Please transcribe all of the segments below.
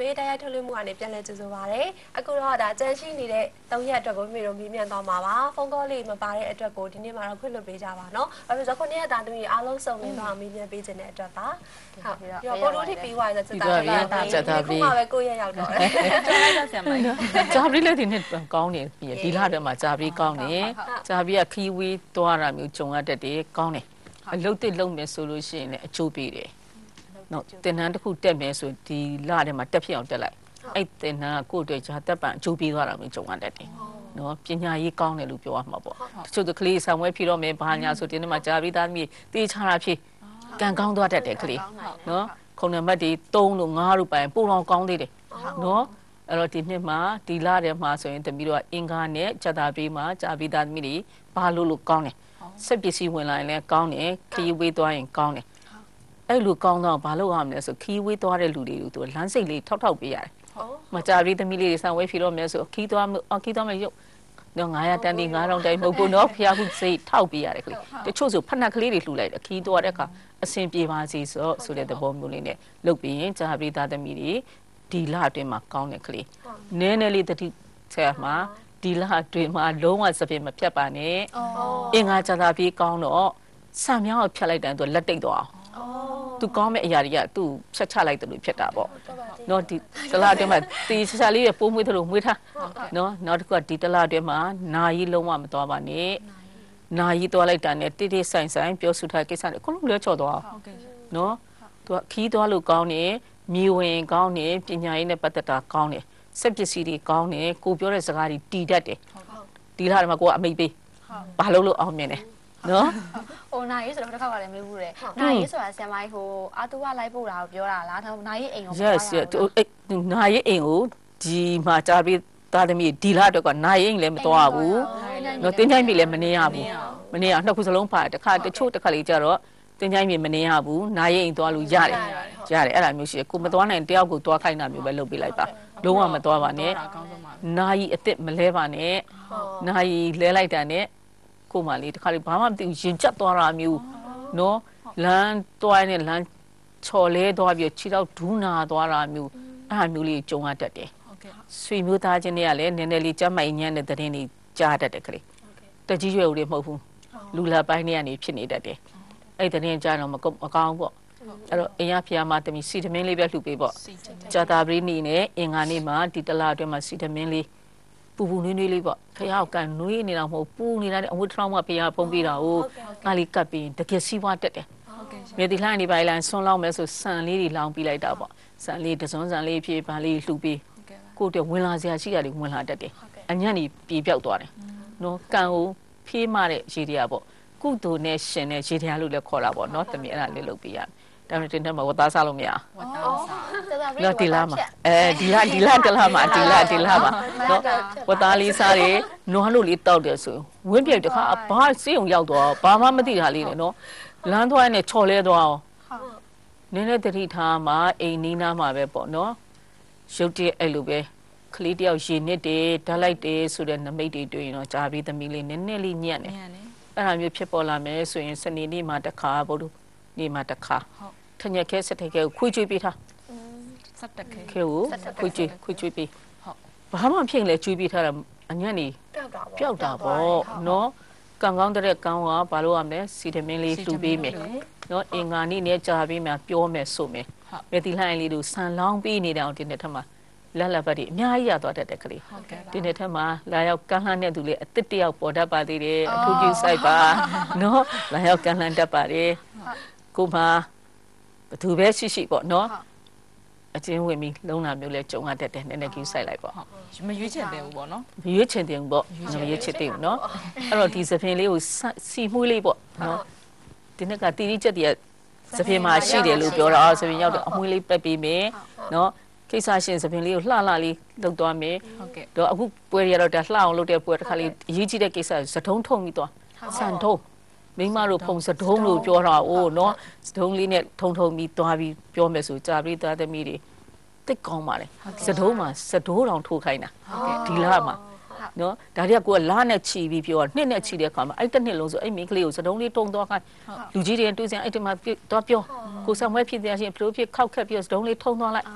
မေးတရားထုတ်လွှင့်မှုကနေပြန်လည်ကြိုဆိုပါရစေအခုတော့ဒါကြံရှိနေတဲ့3ရက်အတွက်ကိုမေတို့မေးမြန်းသွားမှာပါဖုန်းကောလေးမပါတဲ့အတွက်ကိုဒီနေ့မှာတော့ခွင့်လွှတ်ပေးကြပါနော်ဘာဖြစ်လို့9ရက်သားသမီးအားလုံးစုံလင်တော့မေးမြန်းပေးခြင်းတဲ့အတွက်ပါဟုတ်ပြီးတော့ကိုတို့ထိပြီးသွားရင်စတာခုမှပဲ9ရက်ရောက်တော့တယ်ကြားလိုက်ဆရာမကြားပြီးလည်းဒီနေ့ကောင်းနေပြီဒီလတည်းမှာကြားပြီးကောင်းနေကြားပြီးကခီးဝေးသွားတာမျိုးဂျုံရတတ်တယ်ကောင်းတယ်အလုပ်တစ်လုပ်မယ်ဆိုလို့ရှိရင်လည်းအကျိုးပေးတယ်နော်တင်နန်းတစ်ခုတက်မယ်ဆိုဒီလထဲမှာတက်ဖြစ်အောင်တက်လိုက်အဲ့တင်နန်းကကိုယ့်အတွက်ဂျာတက်ပံအကျိုးပေးသွားတာမျိုးဂျုံရတတ်တယ်နော်ပညာရေးကောင်းတယ်လို့ပြောရမှာပေါ့တချို့ကလေးဆောင်ဝဲဖြီတော့မယ်ဘာညာဆိုဒီနေ့မှာကြားပြီးသားသမီးတေးချတာဖြစ်ကံကောင်းသွားတတ်တယ်ကလေးနော်ခုံနံပါတ်တွေ3လို့5လို့ပိုင်ပိုတော်ကောင်းသေးတယ်နော်အဲ့တော့ဒီနှစ်မှာဒီလထဲမှာဆိုရင်သမီးတို့ကအင်္ဂါနဲ့ဇာတာပေးမှာကြားပြီးသားသမီးတွေဘာလို့ကောင်းတယ်စက်ပစ္စည်းဝင်လာရင်လည်းကောင်းတယ်ခရီးဝေးသွားရင်ကောင်းတယ်အဲ့လိုကောင်းတော့ဘာလို့ရမလဲဆိုခီးဝေးသွားတဲ့လူတွေကိုသူလမ်းစိတ်လေးထောက်ပေးရတယ်မကြပြီးသမီးလေးတွေဆံဝဲဖြီတော့မယ်ဆိုခီးသွားမယ်ရုပ်တော့900တန်းဒီ9000တိုင်းမဟုတ်ဘူးနော်ဖျားခုစိတ်ထောက်ပေးရတယ်ကလေးတချို့ဆိုဖက်နှက်ကလေးတွေလှူလိုက်တယ်ခီးသွားတဲ့အခါအဆင်ပြေပါစေဆိုတဲ့သဘောမျိုးလေးနဲ့လုပ်ပြီးရင်ကြပြီးသားသမီးတွေဒီလအတွင်းမှာကောင်းတဲ့ကလေးနည်းနည်းလေးတတိဆက်မှာဒီလအတွင်းမှာလုံးဝစပင်မဖြတ်ပါနဲ့အင်္ဂါကြတာပြီးကောင်းတော့ဆံမြောင်းကိုဖြတ်လိုက်တယ်သူလက်တိတ်သွားအောင်သူကောင်းမဲ့အရာတွေကသူဖြတ်ချလိုက်တယ်လို့ဖြစ်တာပေါ့နော်ဒီတလားအတွင်းမှာတီချာလေးရပိုးမွေးသလိုမွေးထားနော်နောက်တစ်ခုကဒီတလားအတွင်းမှာနာရီလုံးဝမသွားပါနဲ့နာရီသွားလိုက်တာနဲ့တိတိဆိုင်ဆိုင်ပြောစုထားကိစ္စတွေအကုန်လုံးလွဲချော်သွားနော်သူကခီးသွားလို့ကောင်းတယ်မြေဝင်ကောင်းတယ်ပညာရေးနဲ့ပတ်သက်တာကောင်းတယ်စက်ပစ္စည်းတွေကောင်းတယ်ကိုပြောတဲ့စကားတွေတည်တတ်တယ်ဒီလားမှာကိုကအမိတ်ပေးဘာလို့အောင်မြင်တယ်နော်ဟိုနိုင်ရေးဆိုတော့တစ်ခါကလည်းမေးဘူးတယ်နိုင်ရေးဆိုတာဆရာမကြီးဟိုအာတူကလိုက်ပို့တာကိုပြောတာလားဒါနိုင်ရေးအိမ်ကိုပြောတာ Yes နိုင်ရေးအိမ်ကိုဒီမှာကြားပြီးသားသမီးဒီလားအတွက်ကနိုင်ရေးအိမ်လည်းမတော်ဘူးနော်တင်းချိုင်းပြီလည်းမနေရဘူးမနေရနှစ်ခုစလုံးပါတခါတချို့တစ်ခါလေးကြတော့တင်းချိုင်းပြီမနေရဘူးနိုင်ရေးအိမ်သွားလို့ရတယ်အဲ့ဒါမျိုးရှိတယ်ကိုမသွားနိုင်တယောက်ကိုသွားခိုင်းတာမျိုးပဲလုပ်ပေးလိုက်ပါလုံးဝမသွားပါနဲ့နိုင်အစ်စ်မလဲပါနဲ့နိုင်လဲလိုက်တာနဲ့ကိုမလေးတခါလေးဘာမှမသိဘူးရင်ကျက်သွားတာမျိုးနော်လမ်းတွိုင်းနဲ့လမ်းချော်လဲသွားပြီးခြေတော့ဒူးနာသွားတာမျိုးအဲ့ဟာမျိုးလေးကြုံရတတ်တယ်ဆွေမျိုးသားချင်းတွေကလည်းနည်းနည်းလေးကြမ်းမိုင်ညံ့တဲ့သတင်းတွေကြားတတ်တယ်ကလေးတကြီးရွယ်ဦးတွေမဟုတ်ဘူးလူလာပိုင်းတွေကနေဖြစ်နေတတ်တယ်အဲ့သတင်းကြားတော့မကောင်းပေါ့အဲ့တော့အင်ရဖျားမသမီးစီတမင်းလေးပဲလှူပေးပေါ့ဂျာတာပရီနီနဲ့အင်္ဂါနေ့မှာဒီတလားအတွင်းမှာစီတမင်းလေးပူနွေးလေးပေါ့ဖះကန်နွေးနေတာမဟုတ်ပူနေတာတဲ့အဝတ်ထောင်းမှဖះပုံပေးတာကိုကားလေးကပ်ပြီးတကယ်စီးပွားတက်တယ်မြေတီလှမ်းနေပါလေဆွန်းလောက်မယ်ဆိုဆန်လေးတွေလောင်းပြီးလိုက်တာပေါ့ဆန်လေးတစုံဆန်လေးဖြည့်ပါလေးလှူပြီးကိုတည်းဝင်လာစရာရှိတာတွေဝင်လာတတ်တယ်အညံ့နေပြေပြောက်သွားတယ်နော်ကန်ကိုဖြေးမတဲ့ရေတရားပေါ့ကုသိုလ်နဲ့ရှင်တဲ့ရေတရားလို့လည်းခေါ်တာပေါ့နော်တမီးအဲ့ဒါလေးလုပ်ပေးရဒါပေမဲ့တင်တယ်မှာဝတ်သားစားလို့မရဝတ်သားစားဒီလားမှာဒီလားတလားမှာဒီလားမှာနော်ဝတ်သားလေးစားတယ်နွားလို့လေးတောက်တယ်ဆိုဝင်းပြိုက်တခါဘာစေးုံရောက်တော့ဘာမှမသိတာလေးနဲ့နော်လမ်းသွားနဲ့ချော်လဲသွားအောင်နည်းနည်းတတိထားမှာအိမ်နီးနားမှာပဲပေါ့နော်ရုပ်တရက်အဲ့လိုပဲကလေးတယောက်ရေနစ်တယ်ဓာတ်လိုက်တယ်ဆိုတဲ့နမိတ်တွေတွေ့ရင်တော့ကြာပြီးသမီးလေးနည်းနည်းလေးညံ့တယ်အဲ့ဒါမျိုးဖြစ်ပေါ်လာမယ်ဆိုရင်စနေနေ့မှာတစ်ခါဘုလို့နေ့မှာတစ်ခါထညက်ခဲစက်ထခဲကိုခွေးကျွေးပေးထားစက်တက်ခဲကိုခွေးကျွေးပေးဟုတ်ဘာမှဖြစ်လဲကျွေးပေးထားတာအညံ့နေပျောက်တာပေါ့နော်ကံကောင်းတဲ့ကံကဘာလို့ရမလဲစီတမင်းလေးတူပေးမယ်နော်အင်္ဂါနေ့နဲ့ကြာပြီးမှပြောမယ်ဆိုမယ်မြေတီလှိုင်းလေးတို့ဆန်လောင်းပေးနေတယ်အောင်ဒီနေ့ထက်မှာလက်လက်ပတ်တွေအများကြီးရသွားတတ်တဲ့ကလေးဒီနေ့ထက်မှာလာရောက်ကန်းလှမ်းတဲ့သူလေးအစ်စ်တယောက်ပေါ်တတ်ပါသေးတယ်အထူးပြုဆိုင်ပါနော်လာရောက်ကန်းလှမ်းတတ်ပါတယ်ကိုမဘသူပဲရှိပေါ့နော်အချင်းဝင်ပြီးလုံးလာမျိုးလဲကြုံရတတ်တယ်နည်းနည်းကြီးဆိုင်လိုက်ပေါ့မရွေးချယ်တယ်ဘူးပေါ့နော်မရွေးချယ်တယ်ဘူးပေါ့မရွေးချယ်တယ်ဘူးနော်အဲ့တော့ဒီစပင်လေးကိုစီမှုလေးပေါ့နော်ဒီနေ့ကတီတီချက်တည်းစပင်မှာရှိတယ်လို့ပြောတာစပင်ရောက်တော့အမွှေးလေးပက်ပေးမယ်နော်ကိစ္စရှင်စပင်လေးကိုလှလှလေးလုပ်သွားမယ်ဟုတ်ကဲ့တော့အခုပွဲရတော့ဒါလှအောင်လုပ်တဲ့ပွဲတစ်ခါလေးအရေးကြီးတဲ့ကိစ္စစတုံးထုံပြီးသွားဆန်ထုံးမိမတို့ဖုံစတုံးလို့ပြောတာအိုးနော်စတုံးလေးနဲ့ထုံပြီးသွားပြီးပြောမယ်ဆိုကြာပြီးသားသမီးတွေတိတ်ကောင်းပါလေစတုံးမှာစတိုးတောင်ထိုးခိုင်းတာဒီလမှာနော်ဒါတွေကကိုကလာနဲ့ချီပြီးပြောနှစ်နဲ့ချီတဲ့အခါမှာအဲ့တစ်နှစ်လုံးဆိုအဲ့မိန်းကလေးကိုစတုံးလေးတုံသွားခိုင်းလူကြီးတွေတွေ့စရာအဲ့ဒီမှာတော့ပြောကိုဆံဝဲဖြစ်တဲ့အချင်းဘလို့ဖြစ်ခောက်ခက်ပြီးစတုံးလေးထုံသွားလိုက်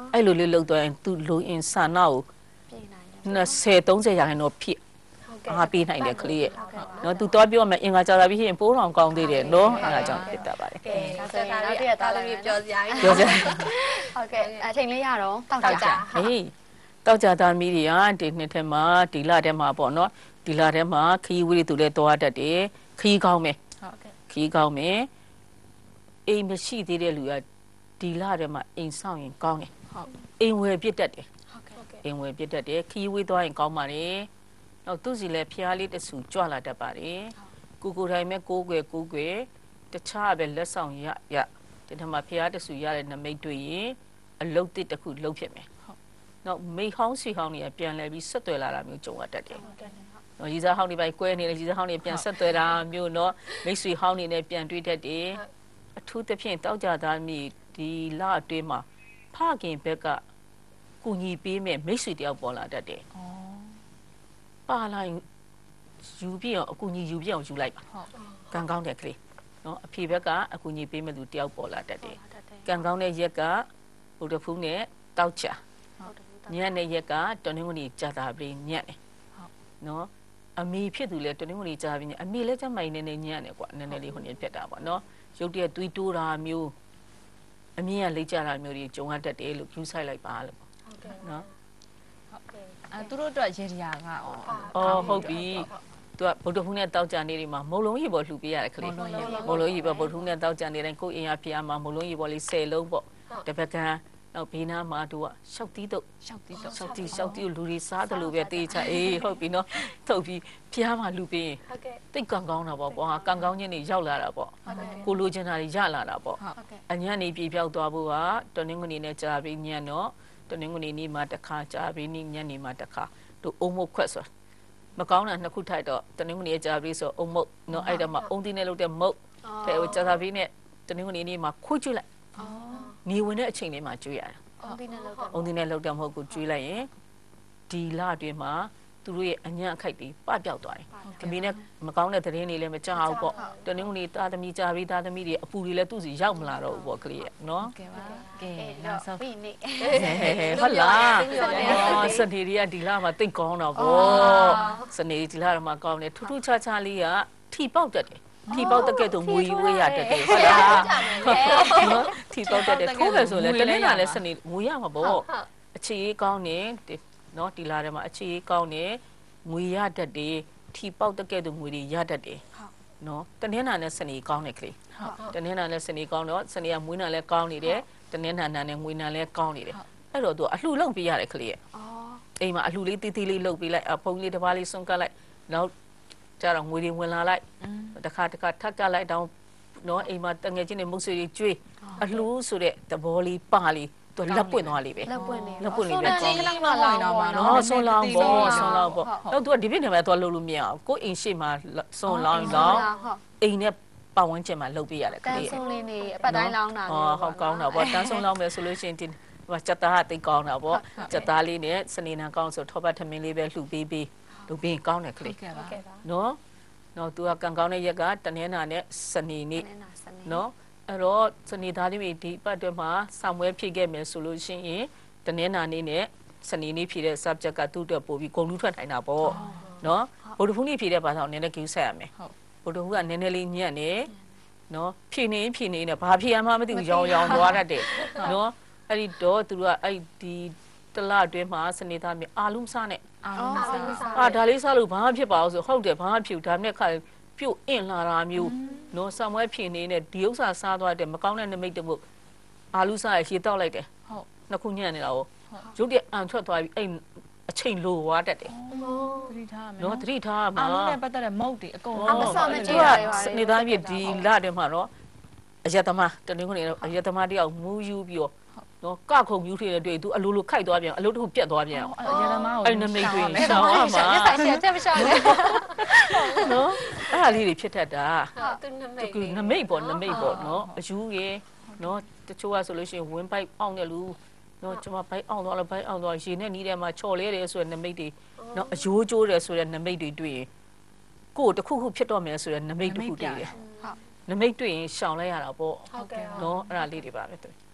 အဲ့လိုလေးလှုပ်သွားရင်သူလူအင်ဆန္ဒကိုပြေးနိုင်တယ် 20-30 ရာခိုင်နှုန်းဖြစ်အားပေးနိုင်တယ်ကလေးရဲ့နော်သူတော့ပြောမယ်အင်္ဂါကြာတာပြီးရင်ပိုးတော်ကောင်းသေးတယ်နော်အဲ့ဒါကြောင့်ဖြစ်တတ်ပါတယ်ကဲဒါဆိုရင်နောက်တစ်ရက်သားသမီးပြောစရာကြီးပြောစရာဟုတ်ကဲ့အချိန်လေးရတော့တောက်ကြဟေးတောက်ကြသားမီးတွေကဒီနှစ်ထဲမှာဒီလထဲမှာပေါ့နော်ဒီလထဲမှာခီးဝေးတွေသူလည်းသွားတတ်တယ်ခီးကောင်းမယ်ဟုတ်ကဲ့ခီးကောင်းမယ်အိမ်မရှိသေးတဲ့လူကဒီလထဲမှာအိမ်ဆောင်ရင်ကောင်းတယ်ဟုတ်အိမ်ဝယ်ပြစ်တတ်တယ်ဟုတ်ကဲ့အိမ်ဝယ်ပြစ်တတ်တယ်ခီးဝေးသွားရင်ကောင်းပါတယ်နောက်သူစီလည်းဖျားလေးတဆူကြွလာတတ်ပါတယ်ကိုကိုတိုင်းမဲ့ကိုးကွယ်တခြားပဲလက်ဆောင်ရဒီထက်မှာဖျားတဆူရတဲ့နမိတ်တွေ့ရင်အလုတ်တစ်ခုလှုပ်ဖြစ်မယ်နောက်မိဟောင်းစီဟောင်းတွေကပြန်လဲပြီးဆက်သွယ်လာတာမျိုးကြုံရတတ်တယ်နော်ရီစားဟောင်းတွေပဲကွဲနေတယ်ရီစားဟောင်းတွေပြန်ဆက်သွယ်တာမျိုးနော်မိတ်ဆွေဟောင်းတွေနဲ့ပြန်တွေ့တတ်တယ်အထူးသဖြင့်တောက်ကြသားမိဒီလအတွင်းမှာဖခင်ဘက်ကကူညီပေးမဲ့မိတ်ဆွေတယောက်ပေါ်လာတတ်တယ်ပါလာယူပြအောင်အကူညီယူပြအောင်ယူလိုက်ပါကံကောင်းတဲ့ကလေးနော်အဖေဘက်ကအကူညီပေးမဲ့သူတယောက်ပေါ်လာတတ်တယ်ကံကောင်းတဲ့ရက်ကဘုဒ္ဓဖူးနဲ့တောက်ချာညနေရက်ကတနင်္ဂနွေကြာတာပြီးညက်တယ်နော်အမေဖြစ်သူလဲတနင်္ဂနွေကြာပြီးညအမေလည်းကြမ်းမိုင်နေနေညက်တယ်ကွာနည်းနည်းလေးဟိုနေဖြစ်တာပေါ့နော်ရုပ်တရက်သွေးတိုးတာမျိုးအမြင်ကလိတ်ကြတာမျိုးတွေကြုံရတတ်တယ်လို့ယူဆိုင်လိုက်ပါလို့ပေါ့နော်သူတို့အတွက်ရေဒီယာကဟုတ်ပြီသူကဗုဒ္ဓဖူးနဲ့တောက်ကြနေတွေမှာမုံလုံးရေပေါ်လှူပေးရတဲ့ကလေးမုံလုံးရေပေါ်ဗုဒ္ဓဖူးနဲ့တောက်ကြနေတိုင်းကိုယ်အင်အားဖျားမှာမုံလုံးရေပေါ်လေး10လုံးပေါ့တပတ်ကန်နောက်ဘေးနားမှာသူကရှောက်တီးတို့ရှောက်တီးကိုလူတွေစားတယ်လို့ပဲတေးချအေးဟုတ်ပြီနော်ထုတ်ပြီးဖျားမှာလှူပေးရင်တိတ်ကံကောင်းတာပေါ့ကွာကံကောင်းခြင်းတွေရောက်လာတာပေါ့ကိုလိုချင်တာတွေရလာတာပေါ့အညံ့နေပြေပြောက်သွားဖို့ကတနင်္ဂနွေနဲ့ကြာပြီးညံ့တော့တနင်္ဂနွေနေ့မှာတစ်ခါကြာပြီးညနေမှာတစ်ခါတို့အုံမုတ်ခွက်ဆိုမကောင်းတာနှစ်ခုထိုက်တော့တနင်္ဂနွေကြာပြီးဆိုအုံမုတ်နော်အဲ့ဒါမှအုံတင်းနဲ့လုပ်တဲ့မုတ်တဲ့ကြာပြီးနဲ့တနင်္ဂနွေနေ့မှာခွေးကျွလိုက်နေဝင်တဲ့အချိန်လေးမှာကျွေးရတာအုံးတင်းနဲ့လောက်အုံတင်းနဲ့လောက်တဲ့မဟုတ်ကိုကျွေးလိုက်ရင်ဒီလအတွင်းမှာသူတို့ရဲ့အညံ့အခိုက်တွေပပျောက်သွားတယ်။အမေနဲ့မကောင်းတဲ့သတင်းတွေလည်းမကြောက်ဘူးပေါ့။တနင်္ဂနွေသားသမီးကြာပြီးသားသမီးတွေအပူတွေလည်းသူ့စီရောက်မလာတော့ဘူးပေါ့ကလေးရဲ့နော်ကဲပါကဲတော့နောက်ဆုံးပြီနေ။ဟုတ်လား။စနေတွေကဒီလမှာတိတ်ကောင်းတာပေါ့။စနေဒီလမှာကောင်းတယ်ထူးထူးခြားခြားလေးကထီပေါက်တတ်တယ်။ထီပေါက်တက်ကဲ့သို့ငွေဝေးရတတ်တယ်ဟုတ်လား။နော်ထီပေါက်တတ်တယ်ထိုးမယ်ဆိုလည်းတနေ့ကလည်းစနေငွေရမှာပေါ့။အခြေရေးကောင်းတယ်နော်ဒီလာထဲမှာအခြေရေးကောင်းတယ်ငွေရတတ်တယ်ထီပေါက်တက်ကဲ့သို့ငွေတွေရတတ်တယ်နော်တနင်္လာနဲ့စနေကောင်းတယ်ကလေးတနင်္လာနဲ့စနေကောင်းတော့စနေကမွေးနာလည်းကောင်းနေတယ်တနင်္လာနဲ့ငွေနာလည်းကောင်းနေတယ်အဲ့တော့သူအလှူလုပ်ပေးရတယ်ကလေးရဲ့အိမ်မှာအလှူလေးတီးတီးလေးလုပ်ပေးလိုက်ဖုန်းလေးတစ်ပါးလေးစွန့်ကပ်လိုက်နောက်ကျတော့ငွေတွေဝင်လာလိုက်တခါထပ်ကလိုက်တော့နော်အိမ်မှာတငယ်ချင်းတွေမုတ်ဆွေတွေကျွေးအလှူဆိုတဲ့သဘောလေးပါလေးသူလက်ပွင့်သွားလိမ့်ပဲလက်ပွင့်နေလက်ပွင့်လေးပဲချင်းကလေးမှလောင်းတော့မှာနော်နော်ဆွန်လောင်းပေါ့တော့သူကဒီပြည့်နေမှာသူကလှုပ်လို့မရအောင်ကိုအိမ်ရှိမှာဆွန်လောင်းတော့အိမ်နဲ့ပတ်ဝန်းကျင်မှာလှုပ်ပေးရတယ်ကတန်းလေးဆုံးလေးနေအပတ်တိုင်းလောင်းတာဟုတ်ကောင်းတာပေါ့တန်းဆုံးလောင်းမယ်ဆိုလို့ရှိရင်ဒီစက်သားကတိတ်ကောင်းတာပေါ့စက်သားလေးနဲ့စနေနံကောင်းဆိုထောပတ်ထမင်းလေးပဲလှူပေးလှူပေးကောင်းတယ်ကလေးကဲပါနော်သူကကံကောင်းတဲ့ရက်ကတနင်္လာနဲ့စနေနေ့ နော်အဲ့တော့စနေသားသမီးဒီပတ်တွဲမှာဆောင်းပွဲဖြည့်ခဲ့မယ်ဆိုလို့ရှိရင်တနင်္လာနေ့နဲ့စနေနေ့ဖြည့်တဲ့ subject ကသူ့အတွက်ပို့ပြီးဂုဏ်ထူးထွက်ထိုင်တာပေါ့နော်ဗုဒ္ဓဖူးနေ့ဖြည့်တဲ့ဘာသာကိုနည်းနည်းကြိုးဆက်ရမယ်ဗုဒ္ဓဖူးကနည်းနည်းလေးညံ့နေနော်ဖြည့်နေနဲ့ဘာဖြည့်ရမှမသိဘူးရောင်သွားတတ်တယ်နော်အဲ့ဒီတော့သူတို့ကအဲ့ဒီတလအတွင်းမှာစနေသားသမီးအာလုံးစားနဲ့ ဒါလေးစားလို့ဘာမှဖြစ်ပါအောင်ဆိုဟုတ်တယ်ဘာမှဖြစ်ဒါနဲ့ခါပြုတ်အင့်လာတာမျိုးနော်ဆံမွဲဖြင်းနေတဲ့ဒီဥစ္စာစားသွားတဲ့မကောင်းတဲ့နမိတ်တမှုအာလူစားရရေတောက်လိုက်တယ်ဟုတ်နှစ်ခုညံ့နေတာကိုရုပ်တရက်အန်ထွက်သွားပြီးအဲ့အချိန်လိုဝါတတ်တယ်သတိထားမယ်နော်သတိထားမှာအားလုံးနဲ့ပတ်သက်တဲ့မုတ်တွေအကုန်အမဆောမကြည့်သူရကပါစနေသားပြည့်ဒီလထဲမှာတော့အယတမတနင်္ဂနွေအယတမတယောက်မူးယူပြီးတော့နော်ကခုံယူထည့်တဲ့တွေ့သူအလိုလိုခိုက်သွားပြန်အလိုတစ်ခုပြတ်သွားပြန်ရတမားကိုအဲ့နမိတ်တွေရှောင်းရမှာဆိုင်ချက်ချက်မရှောင်းနဲ့နော်အဲ့ဒါလေးတွေဖြစ်တတ်တာသူနမိတ်သူနမိတ်ပေါ့နော်အယူရယ်နော်တချို့ကဆိုလို့ရှိရင်ဝင်းပိုက်အောင်တယ်လူနော်ကျွန်မဘိုက်အောင်သွားလို့ဘိုက်အောင်သွားရေနဲ့နီးတယ်မှာချော်လဲတယ်ဆိုတဲ့နမိတ်တွေနော်အယိုးကျိုးတယ်ဆိုတဲ့နမိတ်တွေတွေ့ရင်ကိုယ်တခုခုဖြစ်တော့မယ်ဆိုတဲ့နမိတ်တစ်ခုတွေ့တယ်နမိတ်တွေ့ရင်ရှောင်လိုက်ရတာပေါ့ဟုတ်ကဲ့နော်အဲ့ဒါလေးတွေပါပဲသူက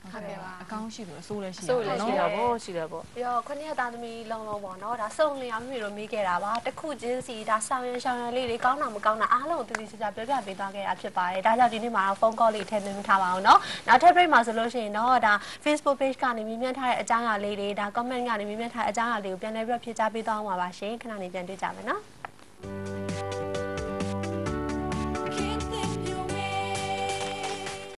ဟုတ်ကဲ့ပါအကောင်းရှိတယ်အဆိုးလည်းရှိဆိုးလည်းရှိရှိတယ်တာပေါ့ရှိတာပေါ့ပြီးတော့ခုနှစ်သားသမီးလုံးလုံးပေါ့နော်ဒါစုံလင်အောင်မိတို့မိခဲ့တာပါတစ်ခုချင်းစီဒါဆောင်ရန်ရှောင်ရန်လေးတွေကောင်းတာမကောင်းတာအားလုံးကိုသိသိချာချာပြောပြပေးသွားခဲ့တာဖြစ်ပါတယ်ဒါကြောင့်ဒီနေ့မှာတော့ဖုန်းကောလေးထည့်သွင်းထားပါအောင်နော်နောက်ထပ် break မှာဆိုလို့ရှိရင်တော့ဒါ Facebook page ကနေမြင်မြင်ထားတဲ့အကြောင်းအရာလေးတွေဒါ comment ကနေမြင်မြင်ထားတဲ့အကြောင်းအရာလေးကိုပြန်လည်ပြီးတော့ဖြည့်ချပေးသွားအောင်ပါရှင်ခဏနေပြန်တွေ့ကြမယ်နော်